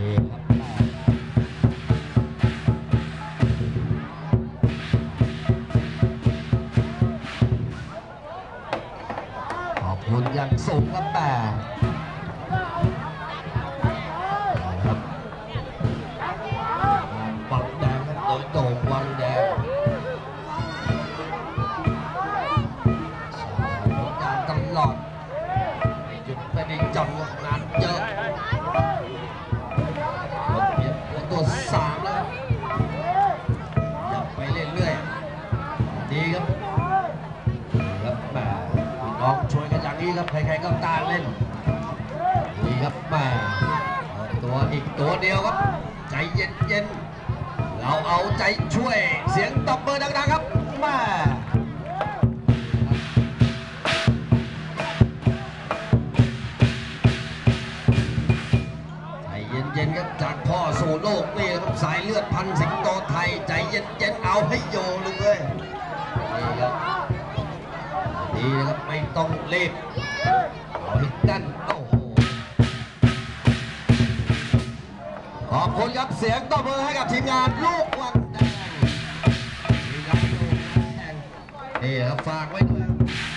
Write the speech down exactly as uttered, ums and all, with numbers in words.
นี่ครับขอบคุณอย่างสูงครับแต่ครับวังแดงครับโดยโด่งวังแดงผลงานตลอดหยุดไม่ได้จังงานเยอะตัวสามแล้วอยากไปเรื่อยๆดีครับครับแม่น้องช่วยกันอย่างนี้ครับใครๆก็กล้าเล่นดีครับแม่ตัวอีกตัวเดียวครับใจเย็นๆเราเอาใจช่วยเสียงตบมือดังๆครับแม่เย็นๆครับจากพ่อสู่โลกนี่ครับสายเลือดพันสิงโตไทยใจเย็นๆเอาให้โยลุงเลยนี่ครับดีนะครับไม่ต้องรีบเอาให้ดันโอ้โหขอบคุณครับเสียงตบมือให้กับทีมงานลูกวังแดงทีมงานลูกวังแดงนี่ครับฝากไว้ด้วย